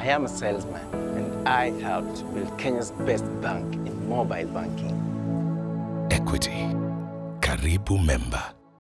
I am a salesman, and I helped build Kenya's best bank in mobile banking. Equity. Karibu member.